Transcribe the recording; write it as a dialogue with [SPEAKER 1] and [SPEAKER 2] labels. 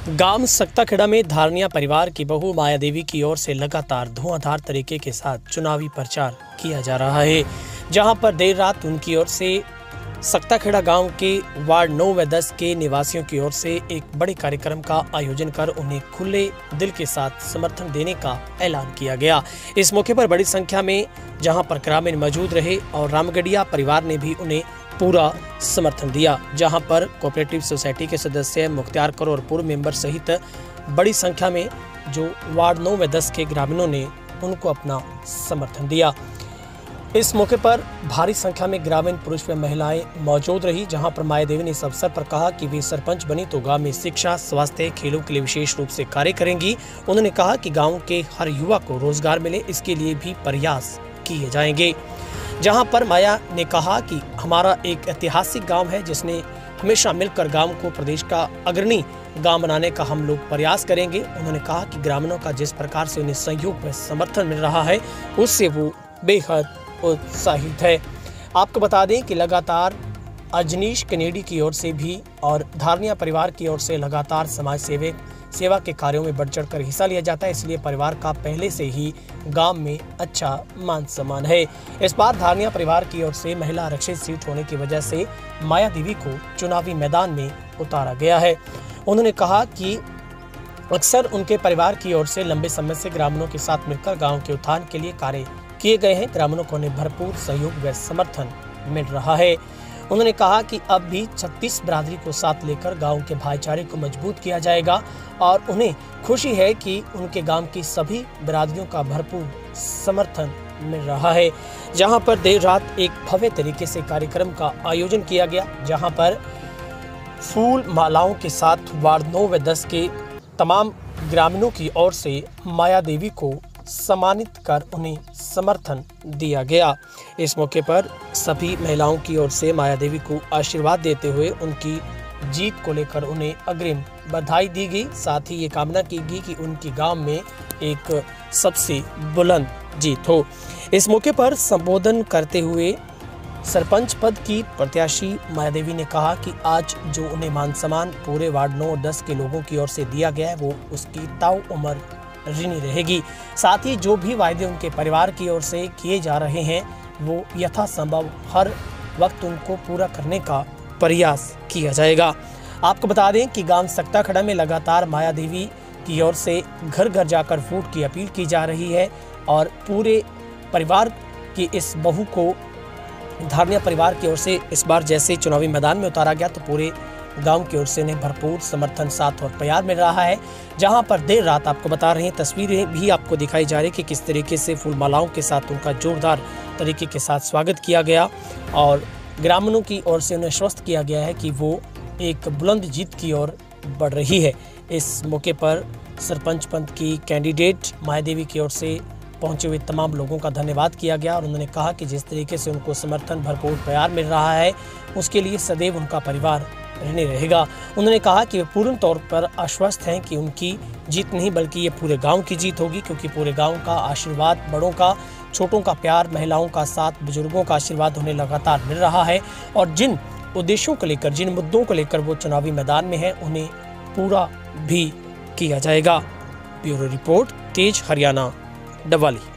[SPEAKER 1] गांव सक्ताखेड़ा में धारनिया परिवार की बहू माया देवी की ओर से लगातार धुआंधार तरीके के साथ चुनावी प्रचार किया जा रहा है, जहां पर देर रात उनकी ओर से सक्ताखेड़ा गांव के वार्ड 9 व 10 के निवासियों की ओर से एक बड़े कार्यक्रम का आयोजन कर उन्हें खुले दिल के साथ समर्थन देने का ऐलान किया गया। इस मौके पर बड़ी संख्या में जहां पर ग्रामीण मौजूद रहे और रामगढ़िया परिवार ने भी उन्हें पूरा समर्थन दिया, जहां पर कोऑपरेटिव सोसाइटी के सदस्य मुख्तियार कौर और पूर्व मेंबर सहित बड़ी संख्या में जो वार्ड 9 व 10 के ग्रामीणों ने उनको अपना समर्थन दिया। इस मौके पर भारी संख्या में ग्रामीण पुरुष व महिलाएं मौजूद रही, जहां पर माया देवी ने इस अवसर पर कहा कि वे सरपंच बनी तो गांव में शिक्षा, स्वास्थ्य, खेलों के लिए विशेष रूप से कार्य करेंगी। उन्होंने कहा कि गांव के हर युवा को रोजगार मिले, इसके लिए भी प्रयास किए जाएंगे। जहां पर माया ने कहा कि हमारा एक ऐतिहासिक गांव है, जिसने हमेशा मिलकर गांव को प्रदेश का अग्रणी गांव बनाने का हम लोग प्रयास करेंगे। उन्होंने कहा कि ग्रामीणों का जिस प्रकार से उन्हें सहयोग व समर्थन मिल रहा है, उससे वो बेहद उत्साहित है। आपको बता दें कि लगातार अजनीश कनेडी की ओर से भी और धारनिया परिवार की ओर से लगातार समाज सेवा के कार्यों में बढ़ चढ़कर हिस्सा लिया जाता है, इसलिए परिवार का पहले से ही गांव में अच्छा मान सम्मान है। इस बार धारनिया परिवार की ओर से महिला आरक्षित सीट होने की वजह से माया देवी को चुनावी मैदान में उतारा गया है। उन्होंने कहा कि अक्सर उनके परिवार की ओर से लंबे समय से ग्रामीणों के साथ मिलकर गाँव के उत्थान के लिए कार्य किए गए हैं। ग्रामीणों को उन्हें भरपूर सहयोग व समर्थन मिल रहा है। उन्होंने कहा कि अब भी 36 बिरादरी को साथ लेकर गांव के भाईचारे को मजबूत किया जाएगा और उन्हें खुशी है कि उनके गांव की सभी बिरादरियों का भरपूर समर्थन मिल रहा है। जहां पर देर रात एक भव्य तरीके से कार्यक्रम का आयोजन किया गया, जहां पर फूल मालाओं के साथ वार्ड 9 व 10 के तमाम ग्रामीणों की ओर से माया देवी को सम्मानित कर उन्हें समर्थन दिया गया। इस मौके पर सभी महिलाओं की ओर से माया देवी को आशीर्वाद देते हुए उनकी जीत को लेकर उन्हें अग्रिम बधाई दी गई। साथ ही ये कामना की गई कि उनकी गांव में एक सबसे बुलंद जीत हो। इस मौके पर संबोधन करते हुए सरपंच पद की प्रत्याशी माया देवी ने कहा कि आज जो उन्हें मान सम्मान पूरे वार्ड 9 और 10 के लोगों की ओर से दिया गया है, वो उसकी ताऊ उम्र ऋणी रहेगी। साथ ही जो भी वायदे उनके परिवार की ओर से किए जा रहे हैं, वो यथासंभव हर वक्त उनको पूरा करने का प्रयास किया जाएगा। आपको बता दें कि गांव सक्ताखेड़ा में लगातार माया देवी की ओर से घर घर जाकर वोट की अपील की जा रही है और पूरे परिवार की इस बहू को धारनिया परिवार की ओर से इस बार जैसे चुनावी मैदान में उतारा गया, तो पूरे गांव की ओर से उन्हें भरपूर समर्थन, साथ और प्यार मिल रहा है। जहां पर देर रात आपको बता रहे हैं, तस्वीरें भी आपको दिखाई जा रही कि किस तरीके से फूल मालाओं के साथ उनका जोरदार तरीके के साथ स्वागत किया गया और ग्रामीणों की ओर से उन्हें आश्वस्त किया गया है कि वो एक बुलंद जीत की ओर बढ़ रही है। इस मौके पर सरपंच पद की कैंडिडेट माया देवी की ओर से पहुंचे हुए तमाम लोगों का धन्यवाद किया गया और उन्होंने कहा कि जिस तरीके से उनको समर्थन, भरपूर प्यार मिल रहा है, उसके लिए सदैव उनका परिवार रहने रहेगा। उन्होंने कहा कि वे पूर्ण तौर पर आश्वस्त हैं कि उनकी जीत नहीं बल्कि ये पूरे गांव की जीत होगी, क्योंकि पूरे गांव का आशीर्वाद, बड़ों का, छोटों का प्यार, महिलाओं का साथ, बुजुर्गों का आशीर्वाद उन्हें लगातार मिल रहा है और जिन उद्देश्यों को लेकर, जिन मुद्दों को लेकर वो चुनावी मैदान में है, उन्हें पूरा भी किया जाएगा। Bureau report, Tez Haryana, Dabwali.